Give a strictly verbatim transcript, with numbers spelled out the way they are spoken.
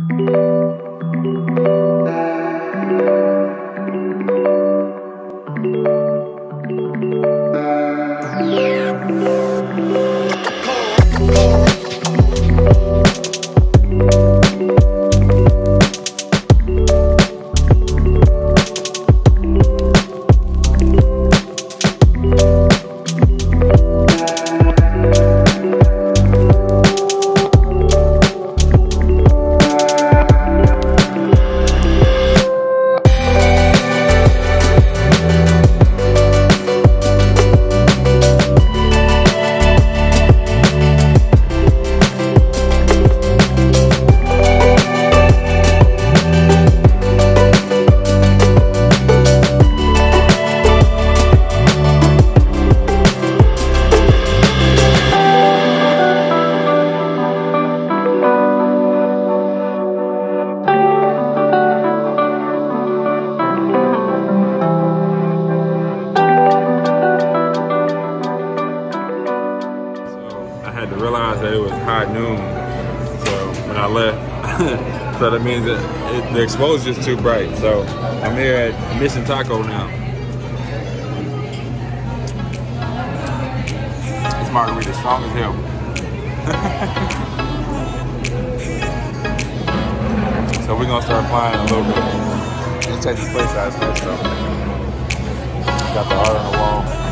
Realized that it was high noon, so when I left, so that means that it, the exposure is too bright. So I'm here at Mission Taco now. This margarita strong as hell. So we're gonna start flying a little bit. Just check this place out first though. Got the art on the wall.